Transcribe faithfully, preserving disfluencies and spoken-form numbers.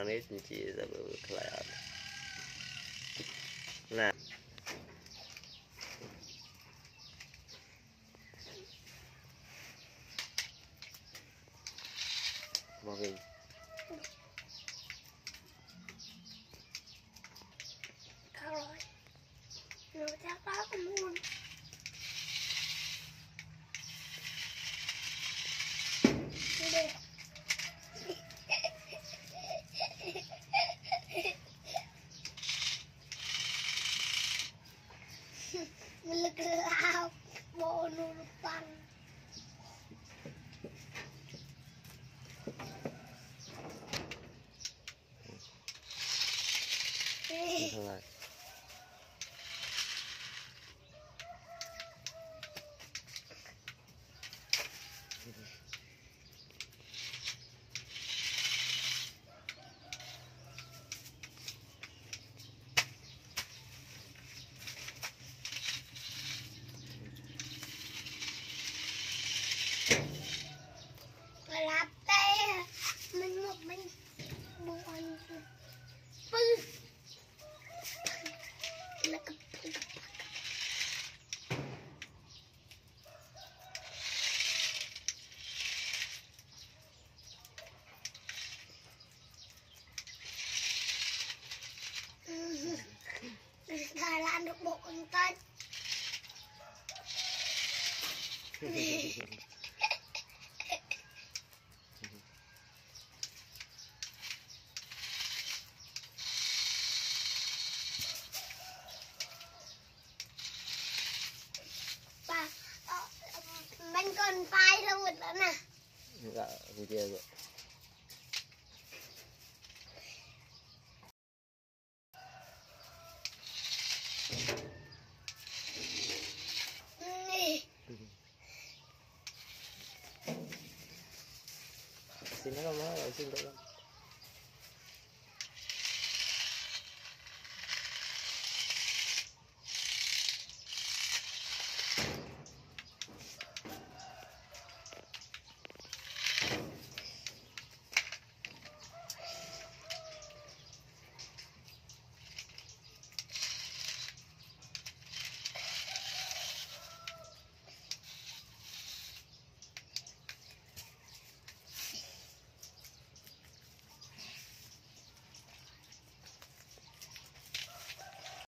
nít chỉ là bự lại nè vào hình rồi rồi chắc đó cũng luôn đi mình lực lao bộ nụ bằng lại là tê mình một mình buồn bư là cái Thái Lan được bộ con tên bà mình còn phai đâu rồi đó nè dạ video rồi xin nó không nói xin đâu